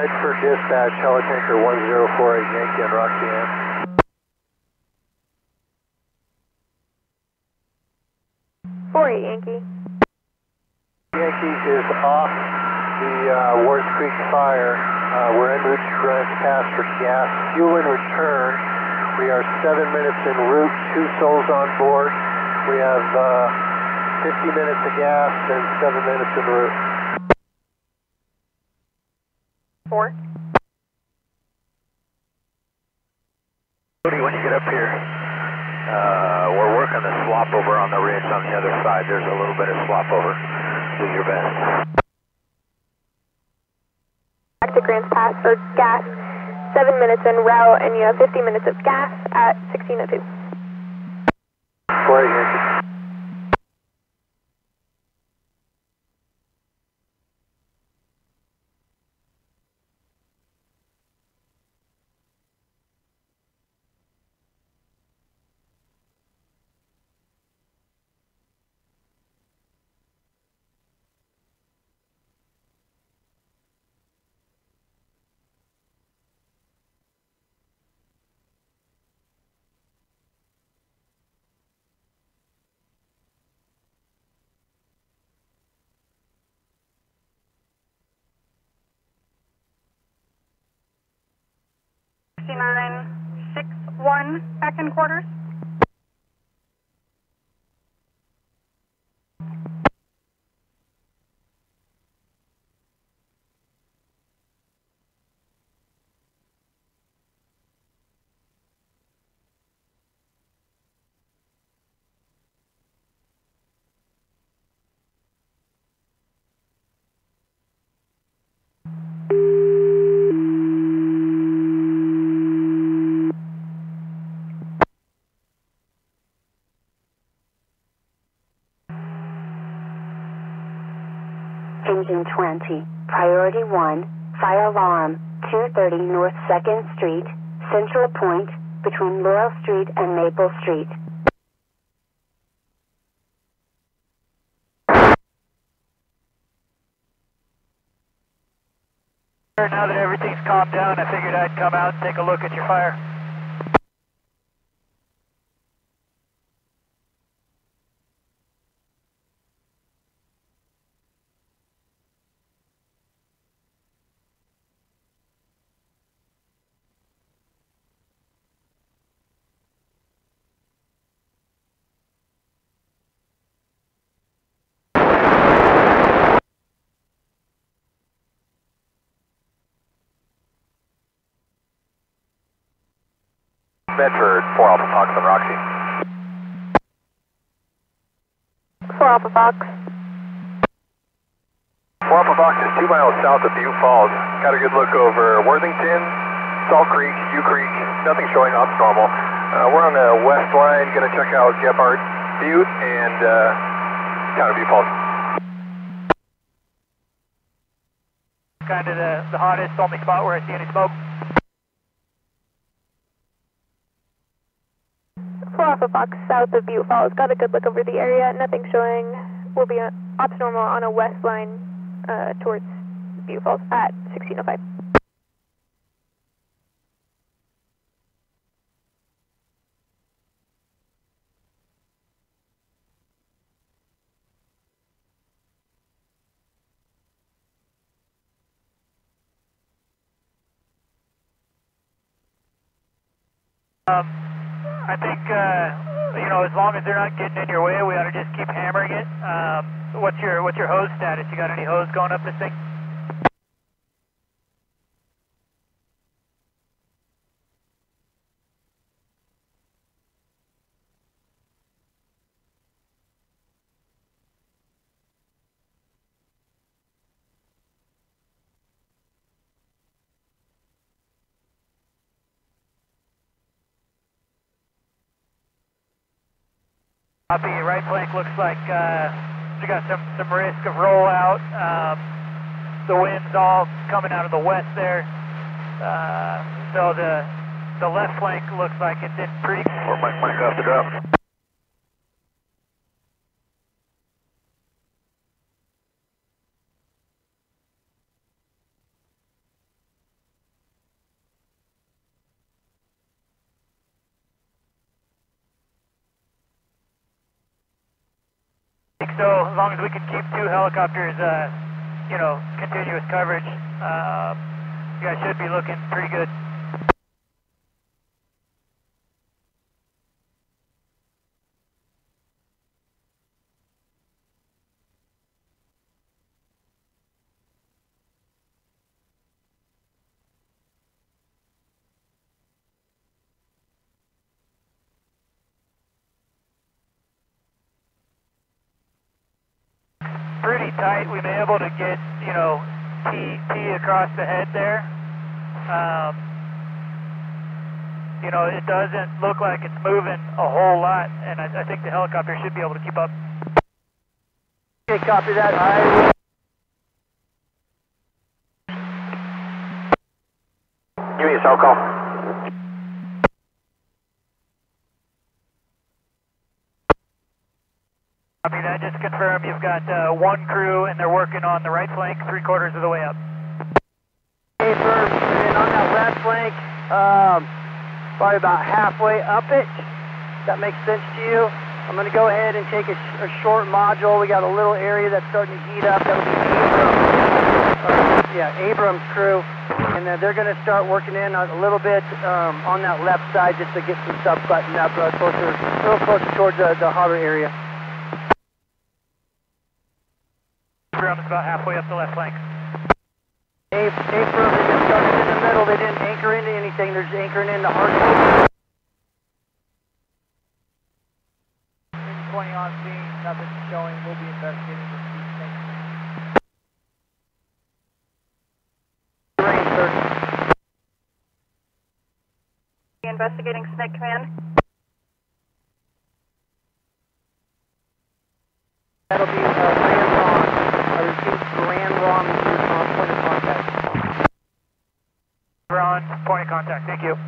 Medford dispatch, helitanker 1048 Yankee on Roxanne. Yankee. Yankee is off the Wards Creek fire. We're en route to Greenwich Pass for gas. Fuel in return. We are 7 minutes en route, 2 souls on board. We have 50 minutes of gas and 7 minutes en route. 4. When you get up here, we're working the swap over on the ridge on the other side. There's a little bit of swap over. Do your best. Back to Grants Pass for gas, 7 minutes en route, and you have 50 minutes of gas at 16:02. 48 Yankee. Back in quarters. Engine 20, Priority 1, Fire Alarm, 230 North 2nd Street, Central Point, between Laurel Street and Maple Street. Now that everything's calmed down, I figured I'd come out and take a look at your fire. Medford, 4 Alpha Fox on Roxy. 4 Alpha Fox. 4 Alpha Fox is 2 miles south of Butte Falls. Got a good look over Worthington, Salt Creek, U Creek. Nothing showing up normal. We're on the west line, going to check out Gephardt, Butte, and town of Butte Falls. Kind of the hottest, only spot where I see any smoke. 4 Alpha Fox south of Butte Falls. Got a good look over the area. Nothing showing. We'll be ops normal on a west line towards Butte Falls at 16:05. I think, as long as they're not getting in your way, we ought to just keep hammering it. What's your hose status? You got any hose going up this thing? Copy, right flank looks like we got some risk of rollout. The wind's all coming out of the west there. So the left flank looks like it's in pretty... Or Mike off the drop. So as long as we can keep 2 helicopters, you know, continuous coverage, you guys should be looking pretty good. Pretty tight. We may be able to get, you know, T across the head there. You know, it doesn't look like it's moving a whole lot, and I think the helicopter should be able to keep up. Okay, copy that. Give me a cell call. Copy that. Just confirm you've got 1 crew and they're working on the right flank 3/4 of the way up. Okay, first, and on that left flank, probably about halfway up it. That makes sense to you? I'm going to go ahead and take a short module. We got a little area that's starting to heat up. That'll be Abrams' crew. And they're going to start working in a little bit on that left side just to get some stuff buttoned up a little closer towards the harbor area. Abrams about halfway up the left flank. Abrams, they just started in the middle. They didn't anchor into anything. They're just anchoring into hard. 20 on scene, nothing showing. We'll be investigating the speed thing. Range, sir. Investigating Snake Command. That'll be Grand Ron. I repeat, Grand Ron is your point of contact. Ron, point of contact. Thank you.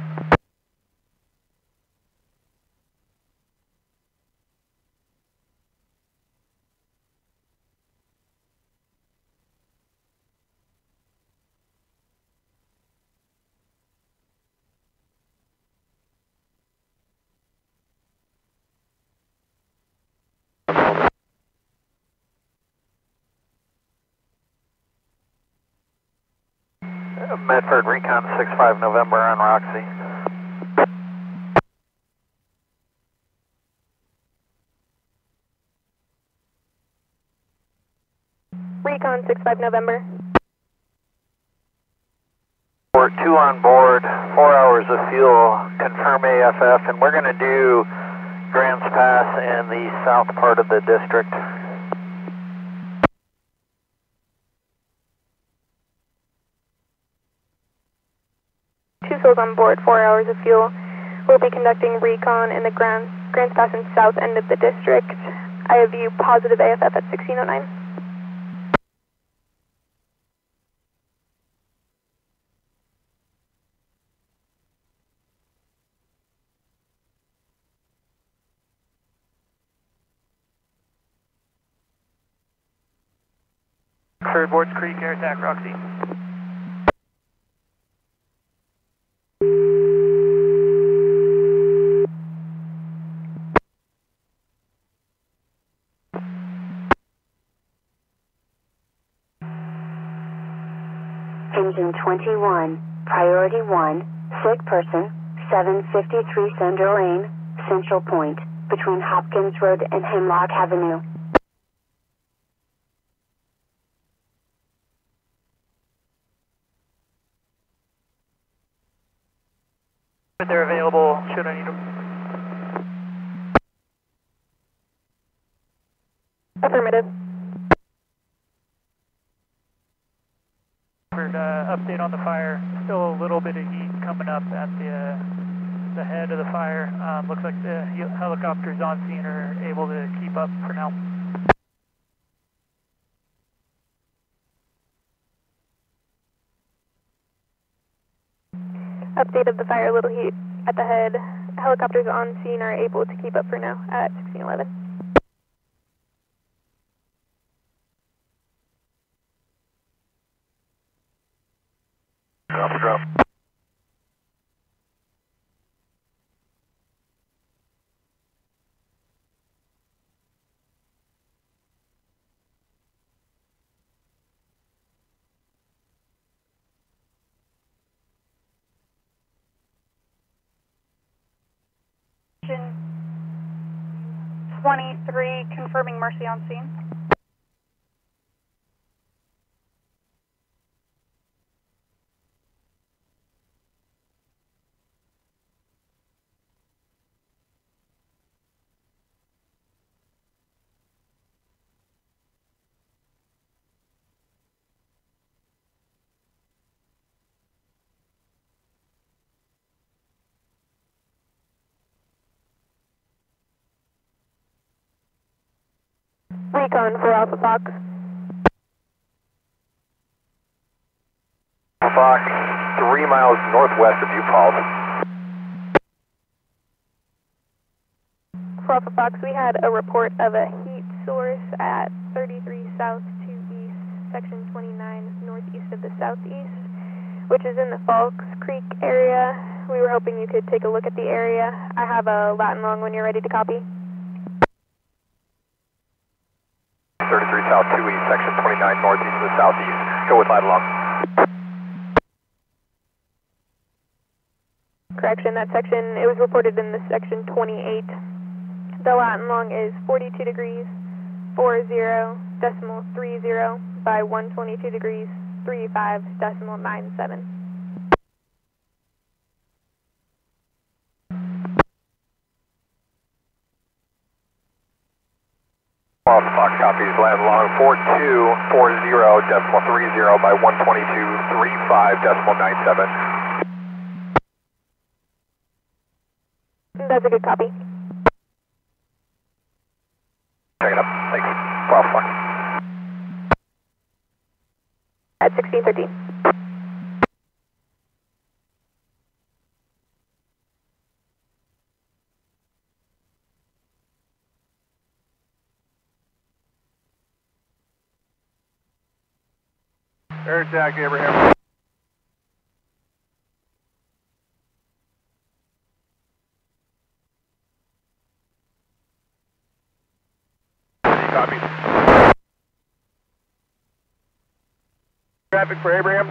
Medford, Recon 65 November on Roxy. Recon 65 November. 2 on board, 4 hours of fuel, confirm AFF, and we're going to do Grants Pass in the south part of the district. 2 souls on board, 4 hours of fuel. We'll be conducting recon in the Grants Pass and south end of the district. I have you positive AFF at 1609. Third Boards Creek, air attack, Roxy. Engine 21, Priority 1, sick person, 753 Central Lane, Central Point, between Hopkins Road and Hemlock Avenue. If they're available, should I need them? Affirmative. Update on the fire. Still a little bit of heat coming up at the head of the fire. Looks like the helicopters on scene are able to keep up for now. Update of the fire, little heat at the head. Helicopters on scene are able to keep up for now at 1611. Drop. 23, confirming Mercy on scene. Recon for Alpha Fox. Fox, 3 miles northwest of you, Paul. For Alpha Fox, we had a report of a heat source at 33 south to east, section 29 northeast of the southeast, which is in the Falls Creek area. We were hoping you could take a look at the area. I have a Latin long when you're ready to copy. 33 south to east, section 29 northeast of the southeast. Go with Latin long. Correction, that section, it was reported in the section 28. The Latin long is 42 degrees, 40.30 by 122 degrees, 35.97. Alpha Fox copies, land long 4240.30 by 122, 35.97. That's a good copy. Check it up. Thanks. Alpha Fox. At 1613. Air attack, Abraham. Copy. Traffic for Abraham.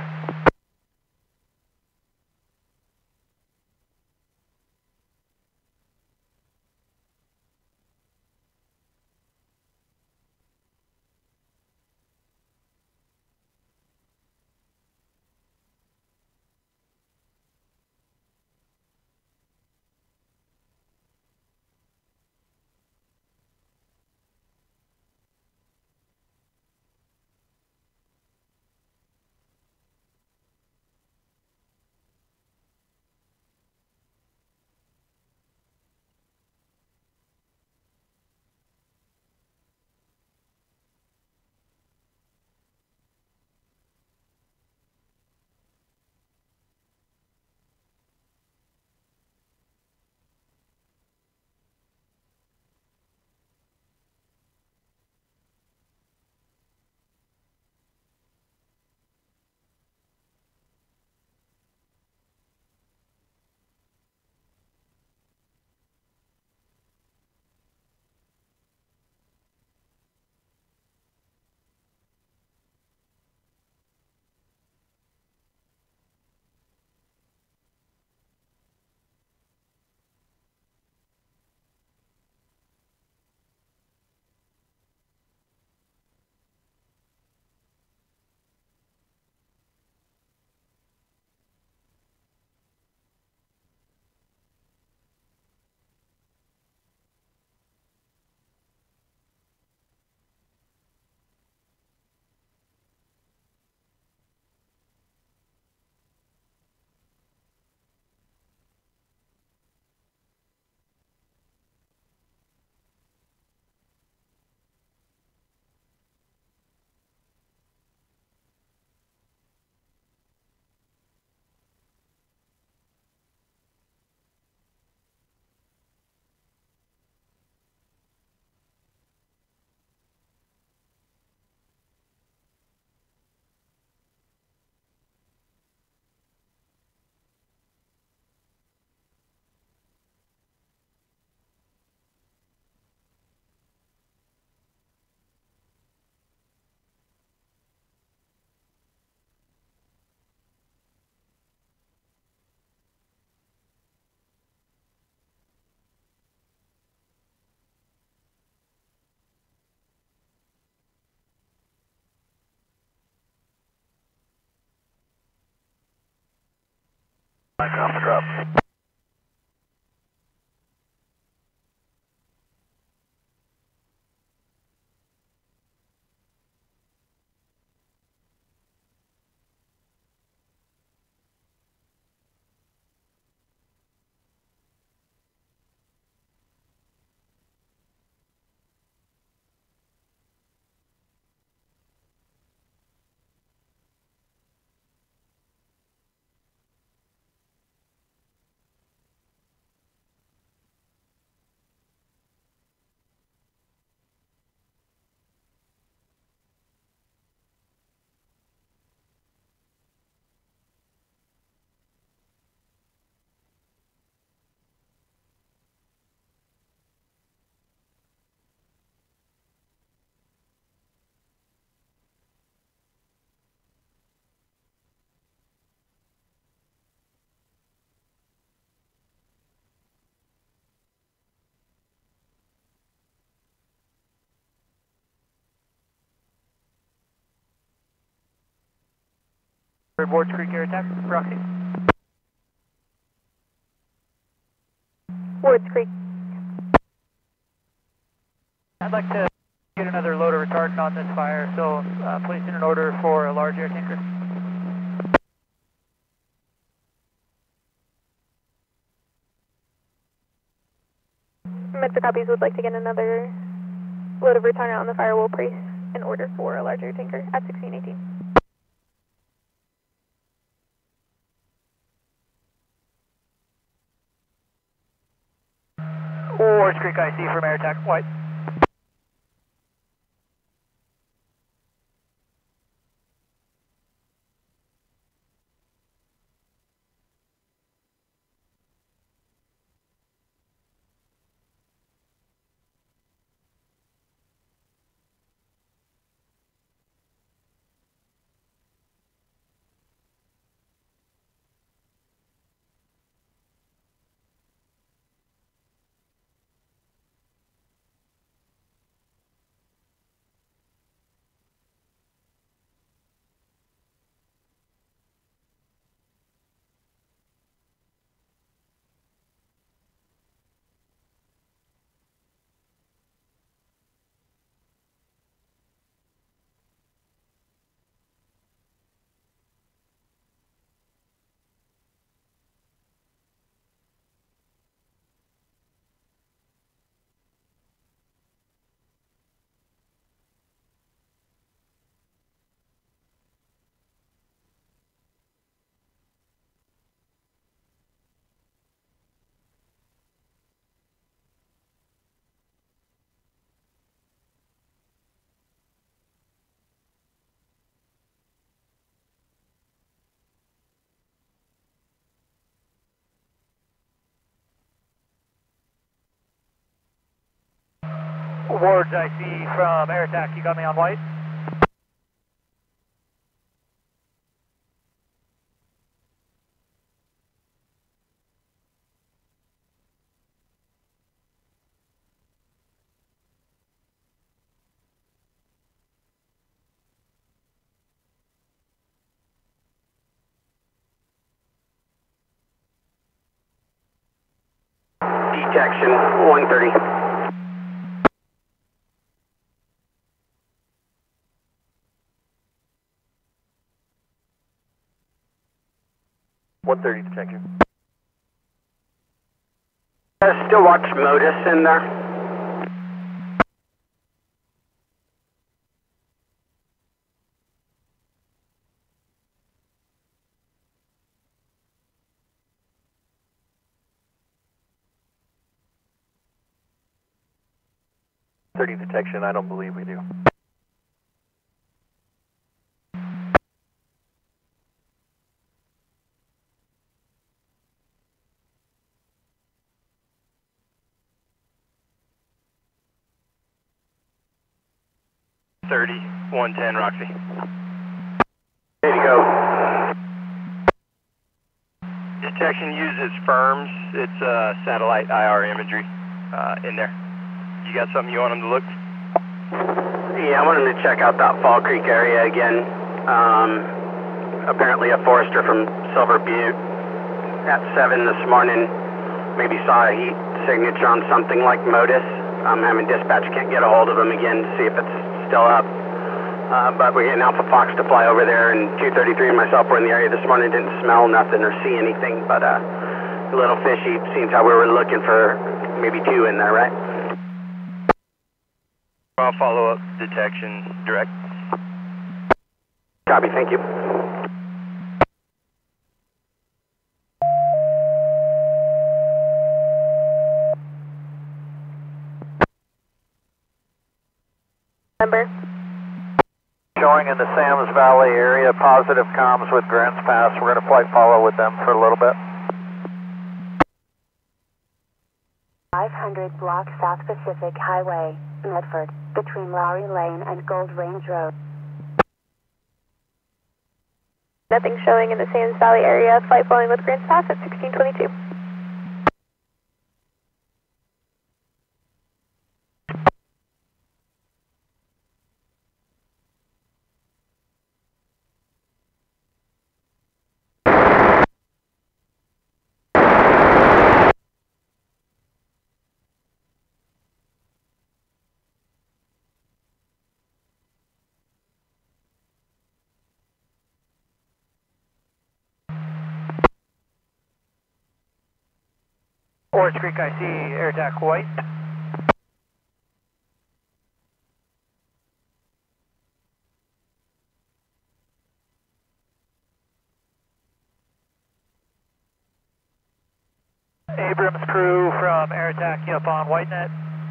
Back off the drop. Wards Creek air attack, proxy. Wards Creek. I'd like to get another load of retardant on this fire, so place in an order for a large air tanker. Medford copies would like to get another load of retardant on the fire. We'll place an order for a larger tanker at 1618. Wards Creek IC from air attack, white. Wards IC from air attack, you got me on white? Detection 130. Detection. Still watch Modus in there. Detection, I don't believe we do. .30, 110, Roxy. Ready to go. Detection uses firms. It's satellite IR imagery in there. You got something you want them to look? Yeah, I want them to check out that Fall Creek area again. Apparently a forester from Silver Butte at 7 this morning. Maybe saw a heat signature on something like Modus. I'm having dispatch, can't get a hold of him again to see if it's still up. But we're getting Alpha Fox to fly over there, and 233 and myself were in the area this morning, didn't smell nothing or see anything, but a little fishy. Seems how we were looking for maybe 2 in there, right? I'll follow up detection direct. Copy, thank you. Number. Showing in the Sam's Valley area, positive comms with Grants Pass. We're going to flight follow with them for a little bit. 500 block South Pacific Highway, Medford, between Lowry Lane and Gold Range Road. Nothing showing in the Sam's Valley area. Flight following with Grants Pass at 1622. Orange Creek, I see air attack white. Abrams crew from air attack up on white net.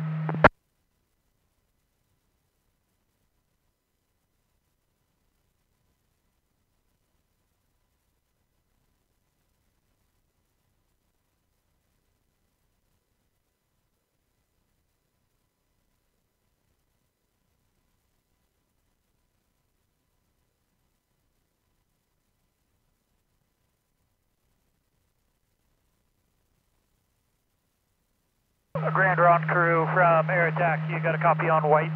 Grand Ron crew from air attack, you got a copy on white?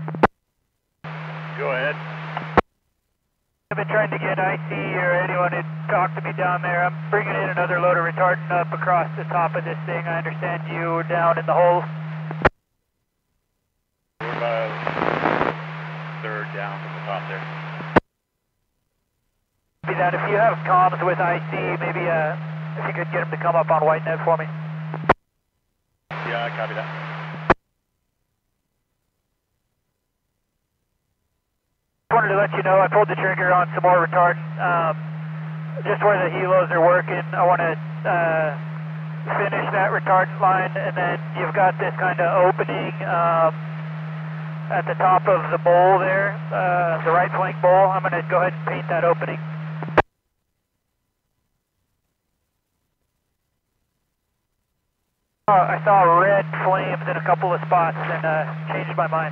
Go ahead. I've been trying to get IC or anyone to talk to me down there. I'm bringing in another load of retardant up across the top of this thing. I understand you were down in the hole. We're about a third down from the top there. Be that if you have comms with IC, maybe if you could get them to come up on white net for me. Yeah, copy that. Wanted to let you know I pulled the trigger on some more retardant. Just where the helos are working, I want to finish that retardant line, and then you've got this kind of opening at the top of the bowl there, the right flank bowl. I'm going to go ahead and paint that opening. I saw red flames in a couple of spots and changed my mind.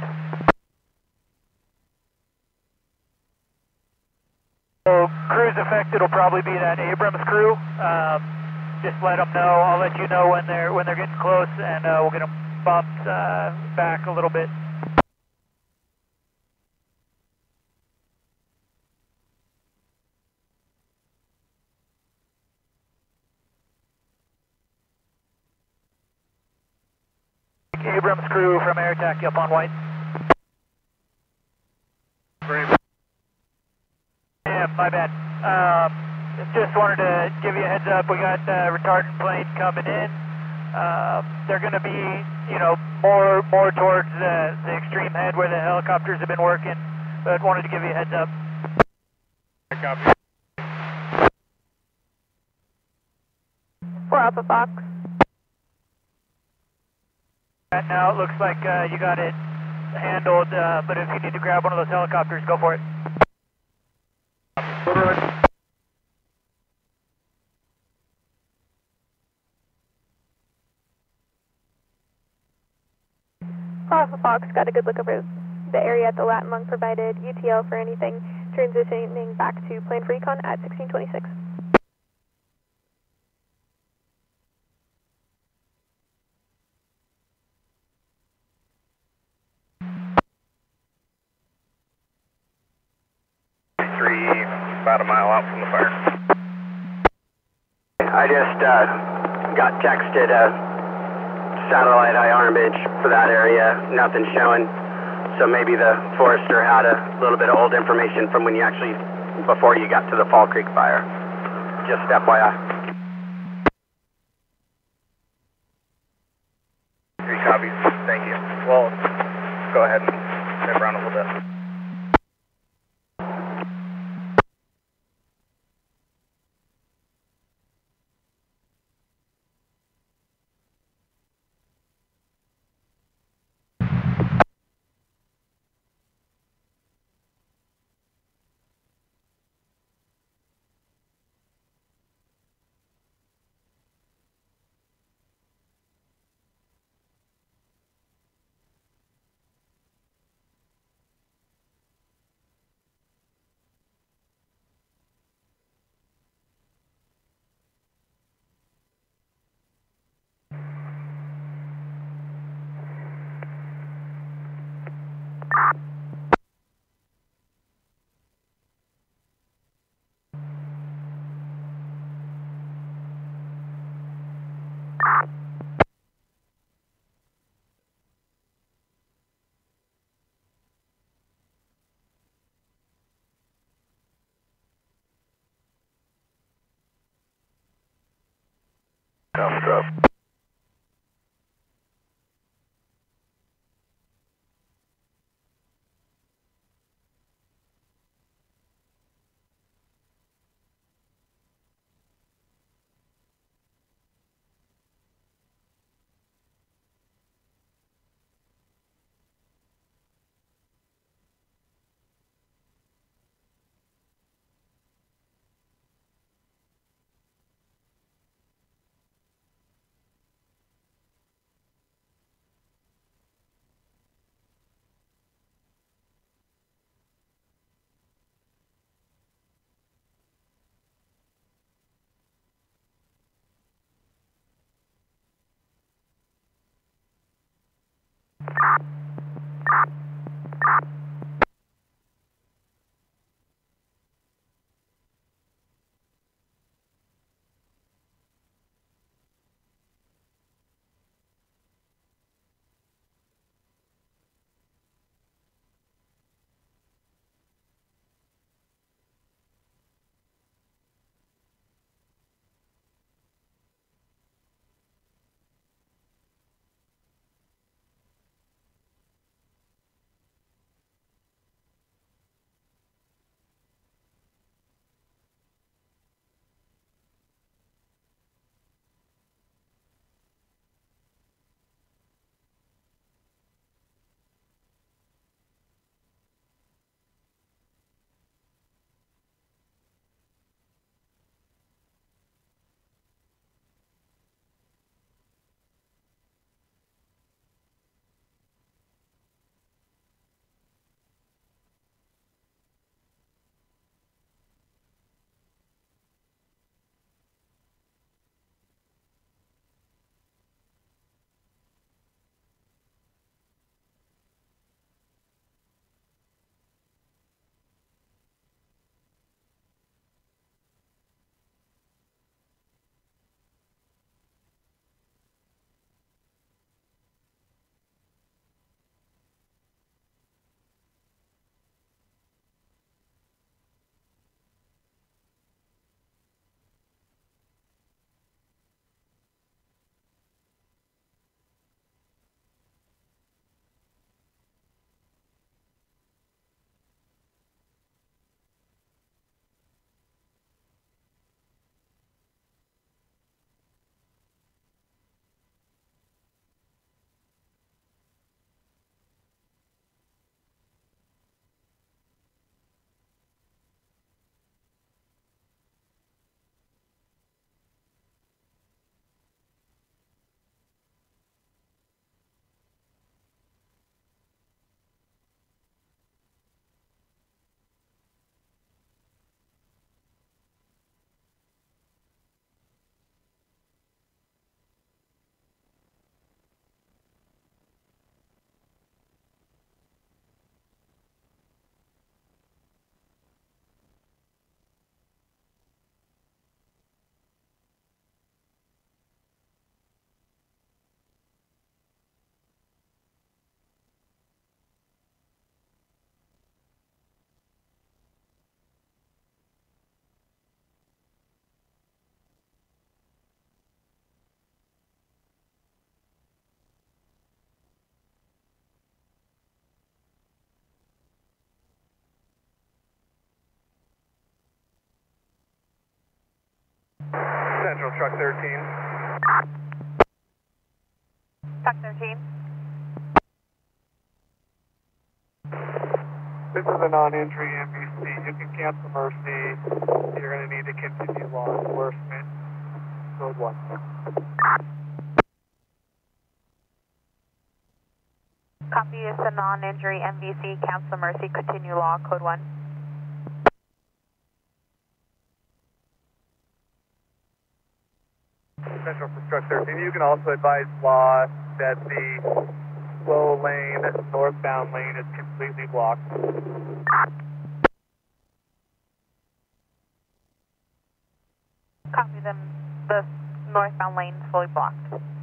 So crews affected will probably be that Abrams crew. Just let them know. I'll let you know when they're getting close, and we'll get them bumped back a little bit. Abrams crew from air attack up on white. Yeah, my bad. Just wanted to give you a heads up. We got retardant plane coming in. They're going to be, more towards the extreme head where the helicopters have been working. But wanted to give you a heads up. Copy. For Alpha Fox. Right now it looks like you got it handled, but if you need to grab one of those helicopters, go for it. Alpha Fox got a good look over the area at the Latin lung provided UTL for anything, transitioning back to plane for recon at 1626. About a mile out from the fire. I just got texted a satellite IR image for that area. Nothing showing. So maybe the forester had a little bit of old information from when you actually, before you got to the Fall Creek fire. Just FYI. 3 copies. Thank you. Well, go ahead and step around a little bit. Drop. Central Truck 13. Truck 13. This is a non-injury MVC. You can cancel mercy. You're going to need to continue law enforcement. Code 1. Copy is the non-injury MVC, cancel mercy, continue law, code 1. Central for Truck 13. You can also advise law that the slow lane, northbound lane is completely blocked. Copy them, the northbound lane is fully blocked.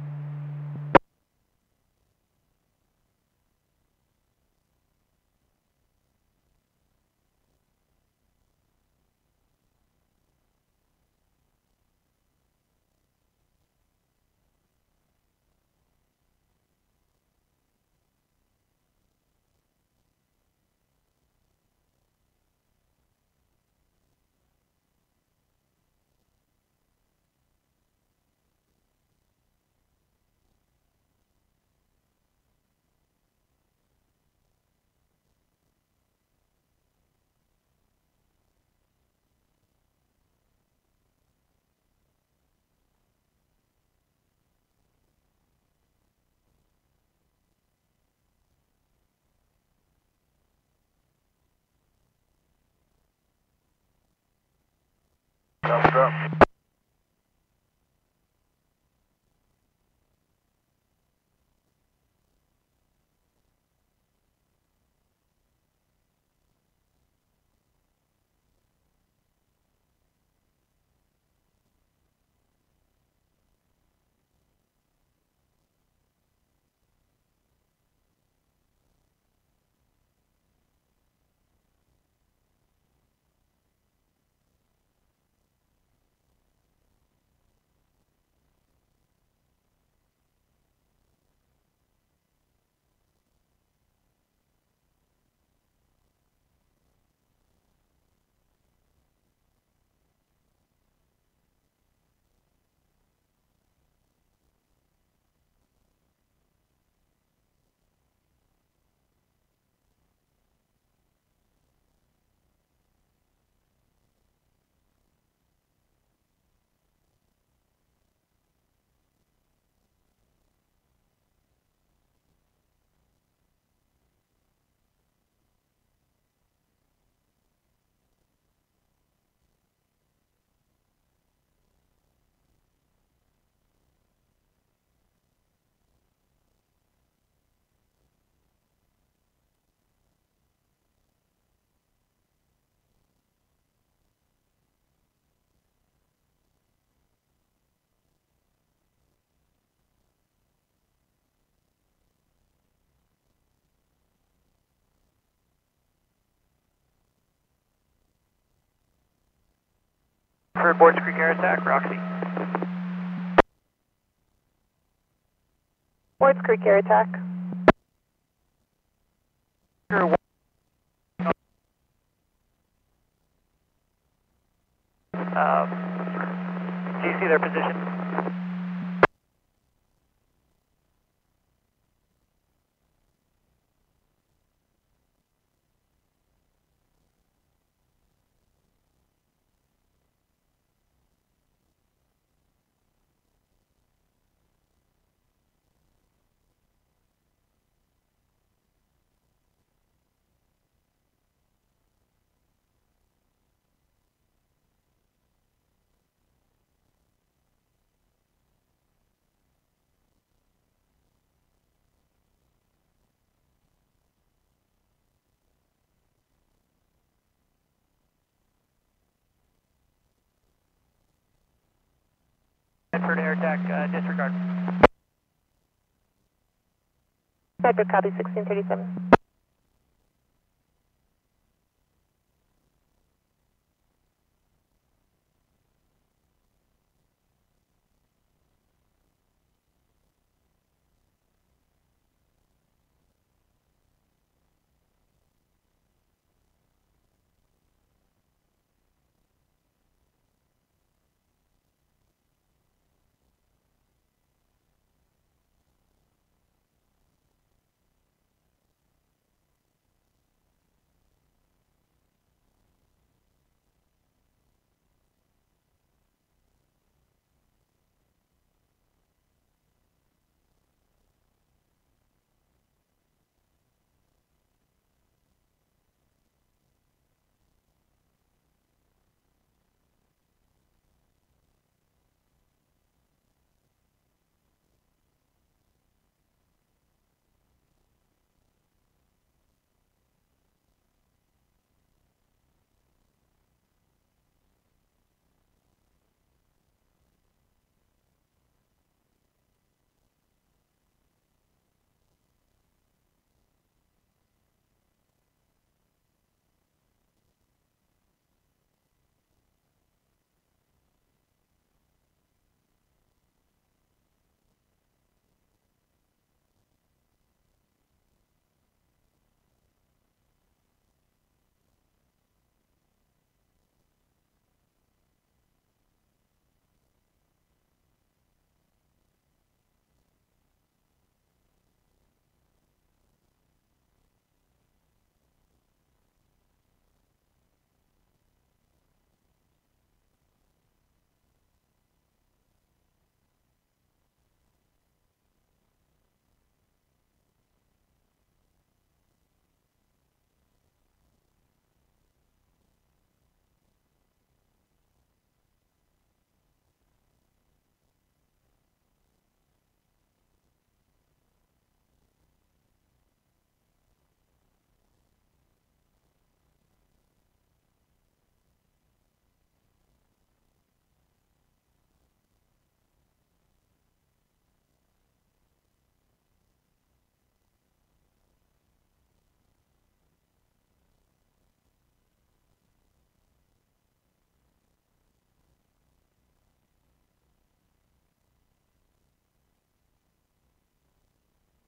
Drop. For Boards Creek air attack, Roxy. Wards Creek air attack. Do you see their position? Medford air attack, disregard. Medford copy 1637.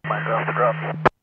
Mind off the drop.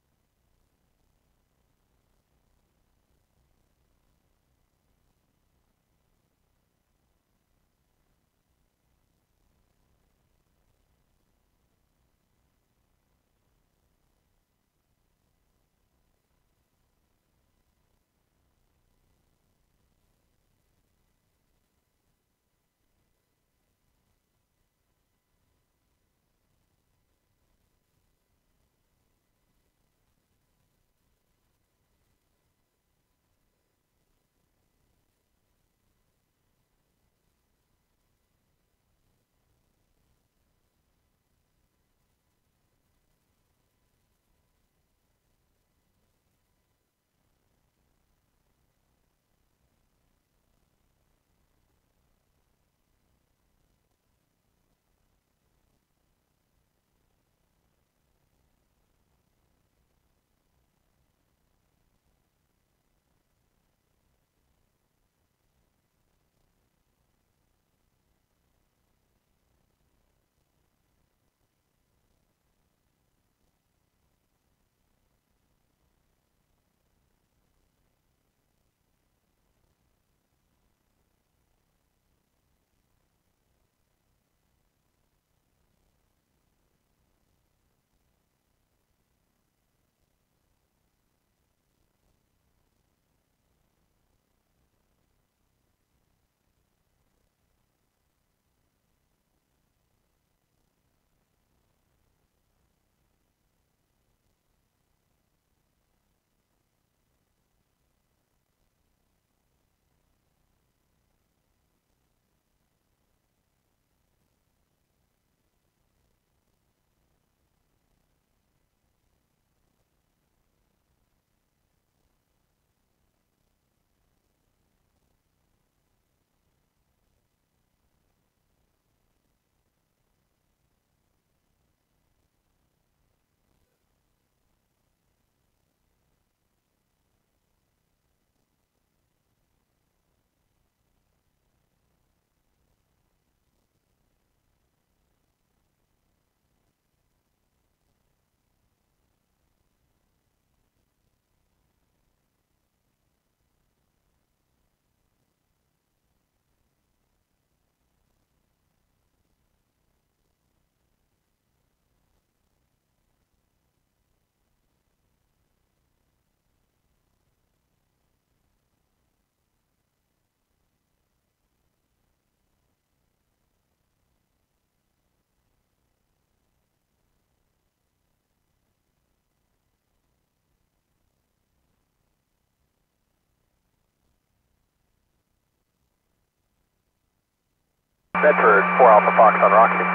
Medford, 4 Alpha Fox on Rocky.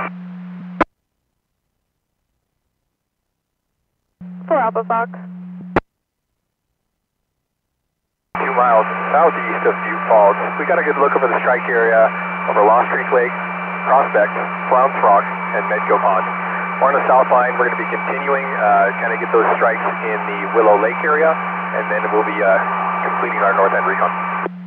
4 Alpha Fox. 2 miles southeast of Butte Falls. We got a good look over the strike area over Lost Creek Lake, Prospect, Flounce Rock, and Medco Pond. We're on the south line. We're going to be continuing, kind of get those strikes in the Willow Lake area, and then we'll be completing our north end recon.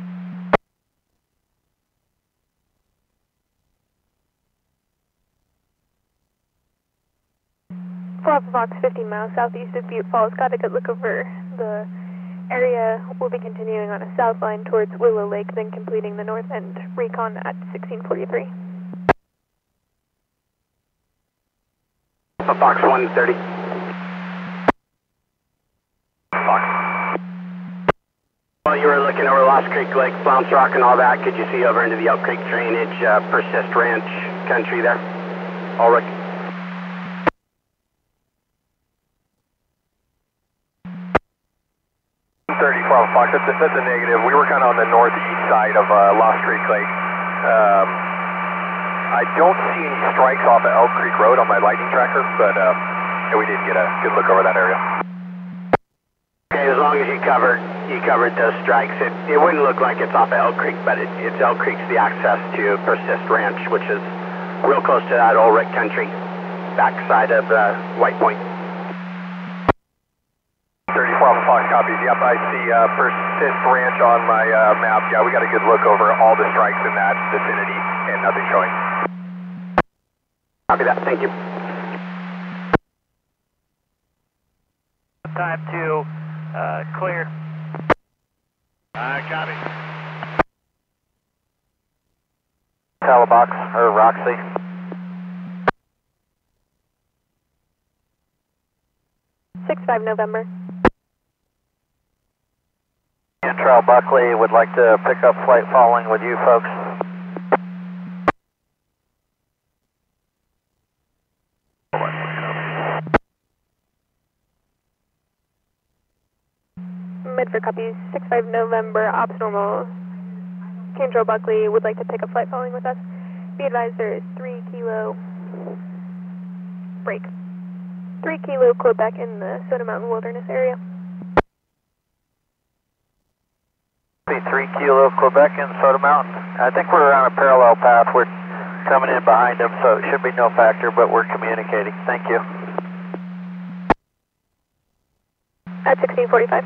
Alpha Fox 15 miles southeast of Butte Falls. Got a good look over the area. We'll be continuing on a south line towards Willow Lake, then completing the north end recon at 1643. Alpha Fox 130. Fox. While you were looking over Lost Creek Lake, Flounce Rock and all that, could you see over into the Elk Creek drainage, Persist Ranch country there? Ulrich. 30, 12 Fox, that's a negative. We were kind of on the northeast side of Lost Creek Lake. I don't see any strikes off of Elk Creek Road on my lightning tracker, but we did get a good look over that area. Okay, as long as you covered those strikes, it wouldn't look like it's off of Elk Creek, but it's Elk Creek's the access to Persist Ranch, which is real close to that Ulrich country, backside of White Point. 30, 12 Fox copies. Yep, I see Persist Ranch on my map. Yeah, we got a good look over all the strikes in that vicinity and nothing showing. Copy that, thank you. Time to clear. Copy. Calabox, or Roxy. November. Trail Buckley would like to pick up flight following with you folks. Medford copies, 65 November, ops normal. Control Buckley would like to pick up flight following with us. Be advised there is 3 kilo break. 3 kilo Quebec in the Soda Mountain Wilderness area. 3 kilo Quebec in Soda Mountain. I think we're on a parallel path. We're coming in behind them, so it should be no factor, but we're communicating. Thank you. At 1645.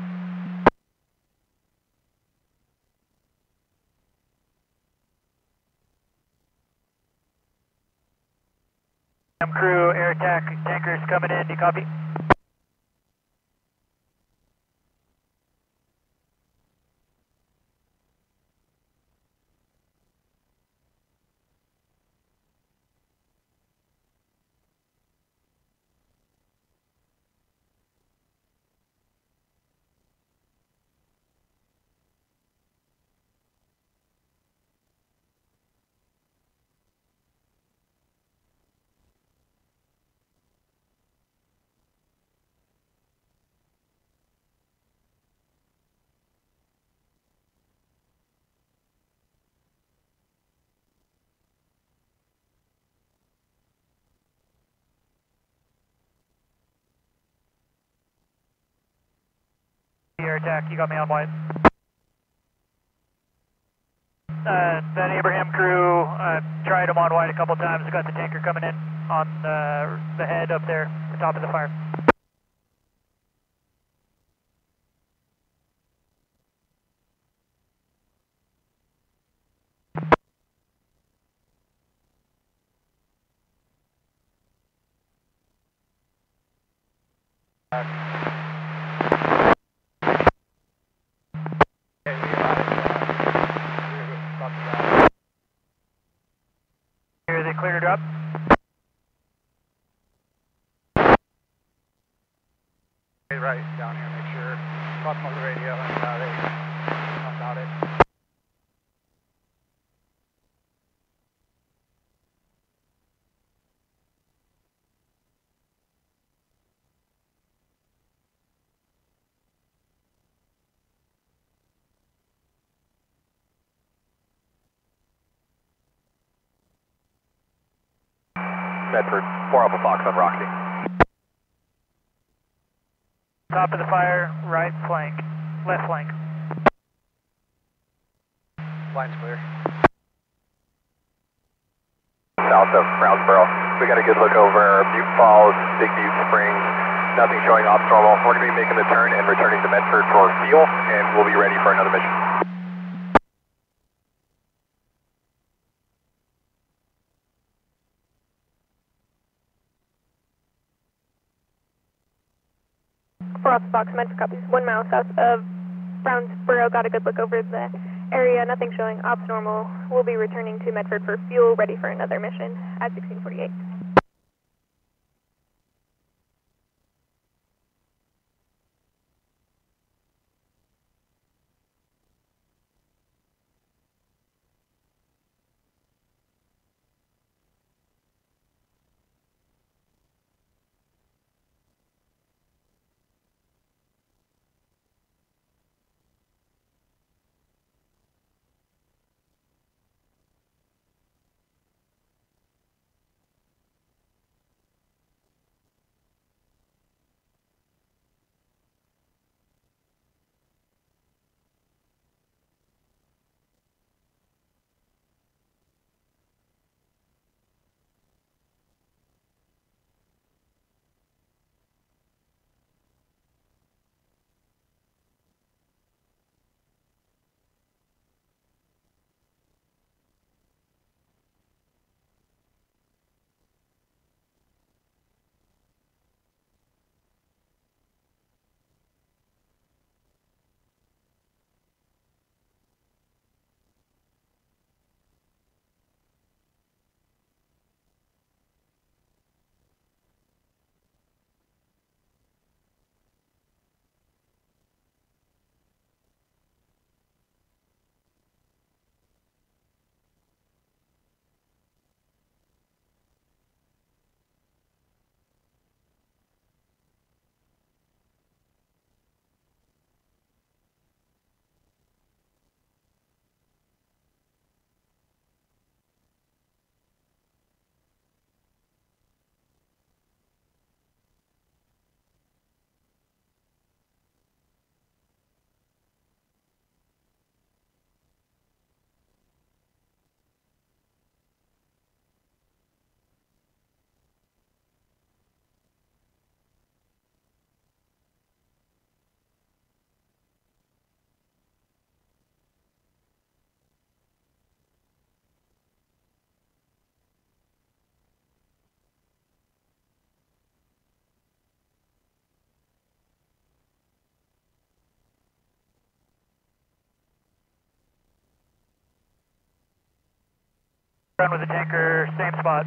Crew, air attack tankers coming in. Do you copy? Air attack, you got me on white. That Abraham crew tried him on white a couple times. Got the tanker coming in on the head up there, the top of the fire. Here, they cleared it up. Right down here, make sure. Button on the radio and about it. Medford, 4 Alpha Fox on Roxy. Top of the fire, right flank, left flank. Line's clear. South of Brownsboro. We got a good look over Butte Falls, Big Butte Springs. Nothing showing ops normal. We're going to be making the turn and returning to Medford for fuel, and we'll be ready for another mission. Fox, Medford copies, 1 mile south of Brownsboro. Got a good look over the area. Nothing showing ops normal. We'll be returning to Medford for fuel, ready for another mission at 1648. Run with the tanker, same spot.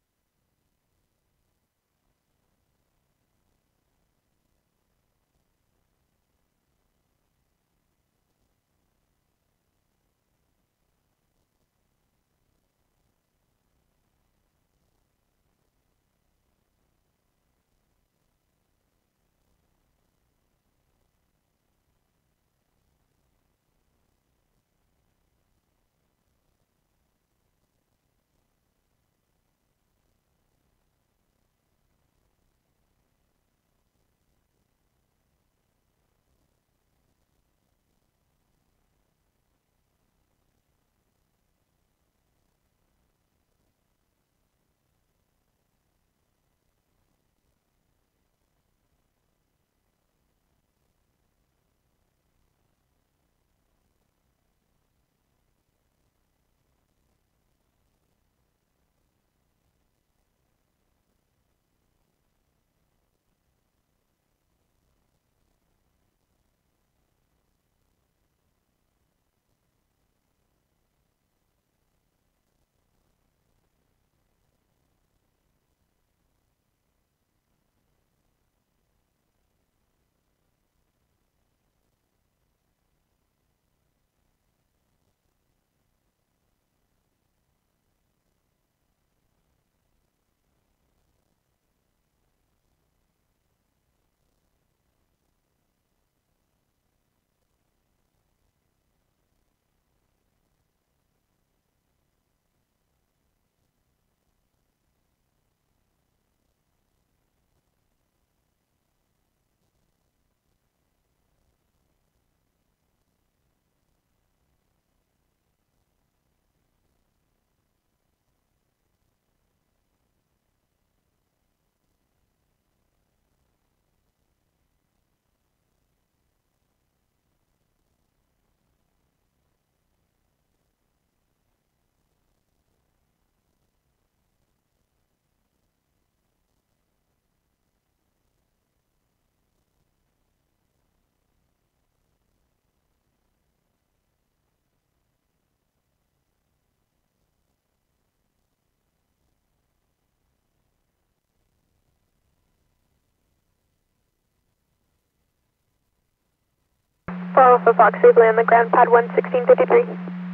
Follow for Fox safely on the ground pad 11653.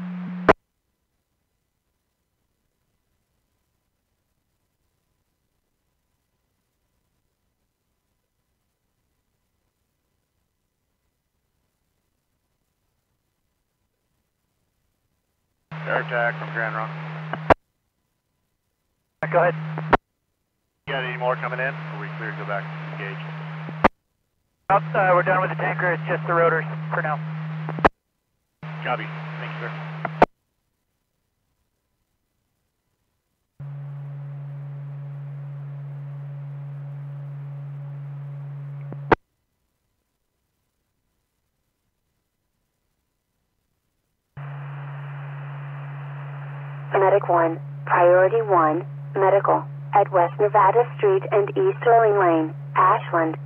Air attack from Grand Run. Go ahead. You got any more coming in? Or we clear to go back to engage? We're done with the tanker, it's just the rotors for now. Copy. Thank you, sir. Medic 1, Priority 1, Medical, at West Nevada Street and East Sterling Lane, Ashland.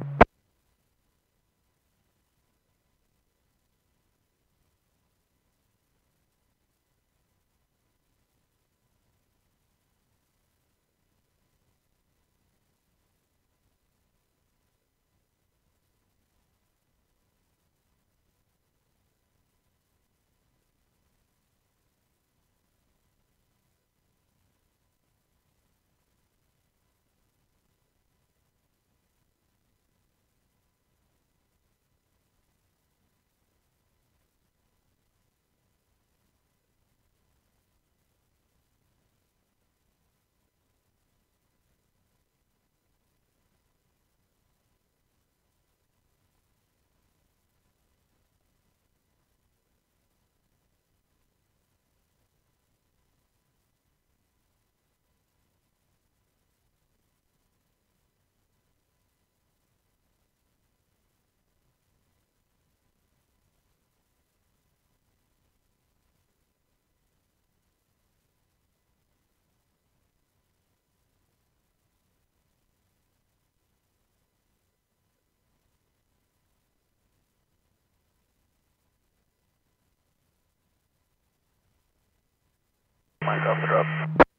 Mike off the drop.